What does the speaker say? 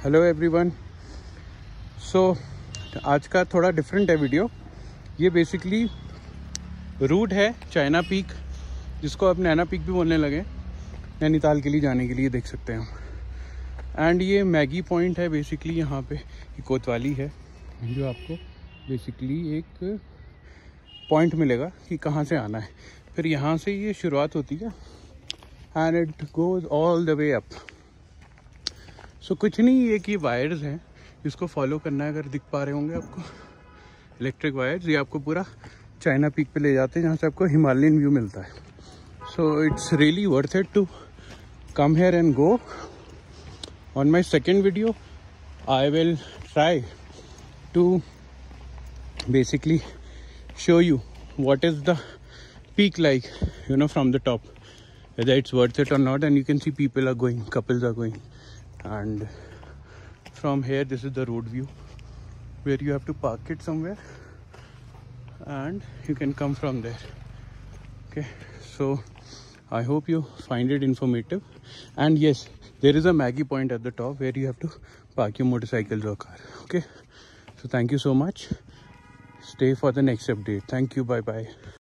Hello everyone. सो आज का थोड़ा डिफरेंट है वीडियो। ये बेसिकली रूट है चाइना पीक, जिसको अब नैना पीक भी बोलने लगे, नैनीताल के लिए जाने के लिए, देख सकते हैं हम। एंड ये मैगी पॉइंट है बेसिकली, यहाँ पे कोतवाली है, जो आपको बेसिकली एक पॉइंट मिलेगा कि कहाँ से आना है। फिर यहाँ से ये शुरुआत होती है and it goes all the way up. So कुछ नहीं, ये कि वायर्स हैं, इसको फॉलो करना है। अगर दिख पा रहे होंगे आपको इलेक्ट्रिक वायर्स, ये आपको पूरा चाइना पीक पे ले जाते हैं, जहाँ से आपको हिमालयन व्यू मिलता है। So it's really worth it to come here and go. On my second video I will try to basically show you what is the peak like, you know, from the top, whether it's worth it or not. And you can see people are going, couples are going, and from here this is the road view where you have to park it somewhere and you can come from there. Okay, so I hope you find it informative. And yes, there is a Maggie point at the top where you have to park your motorcycles or car. Okay, so thank you so much. Stay for the next update. Thank you. Bye bye.